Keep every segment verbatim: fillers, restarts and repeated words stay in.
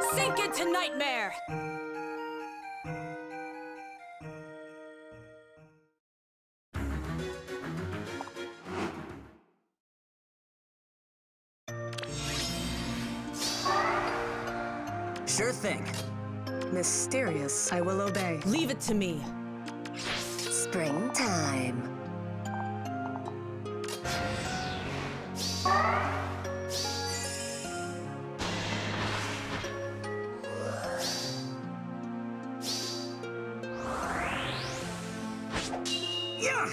Sink into nightmare! Sure thing. Mysterious, I will obey. Leave it to me. Springtime. Yeah!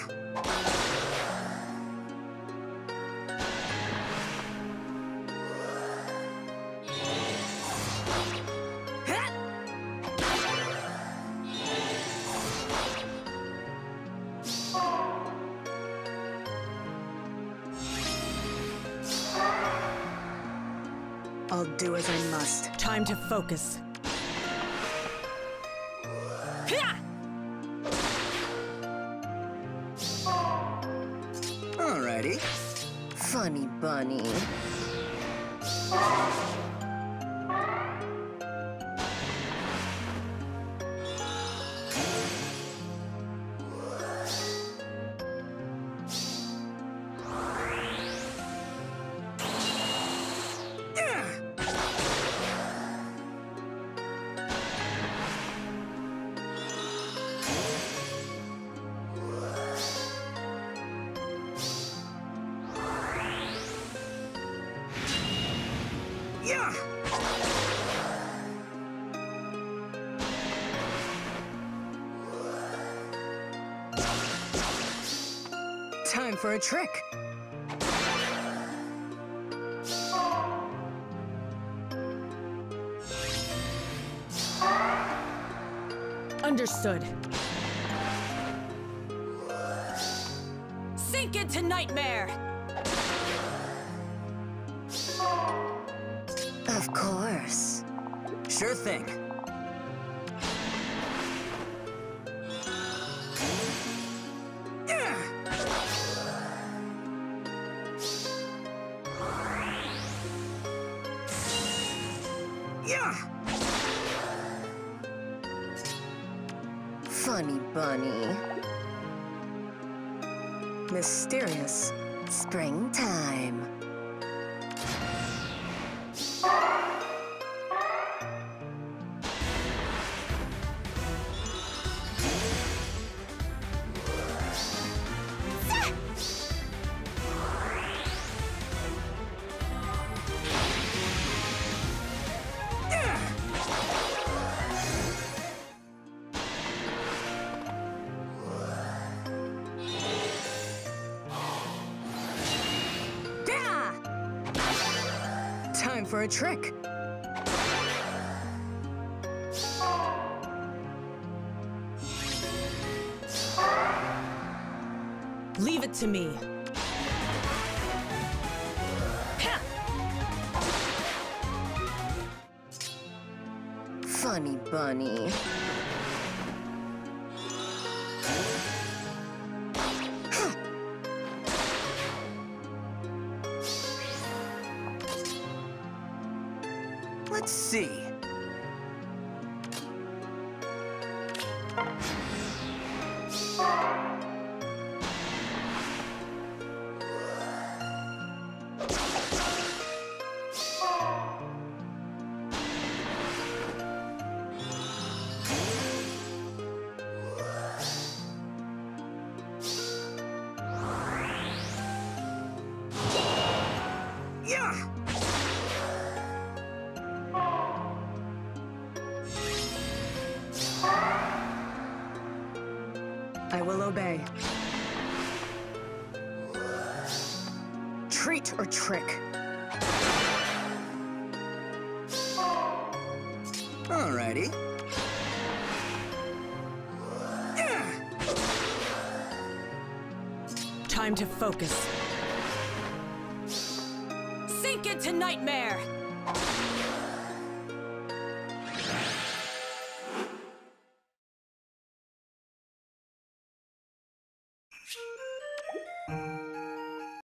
I'll do as I must. Time to focus. Alrighty. Funny bunny. Yeah! Time for a trick. Understood. Sink into nightmare! Of course. Sure thing. Yeah! Yeah! Funny bunny. Mysterious. Springtime. Time for a trick. Leave it to me. Funny bunny. Let's see. Yeah! I will obey. Treat or trick. Alrighty. Yeah! Time to focus. Sink into nightmare!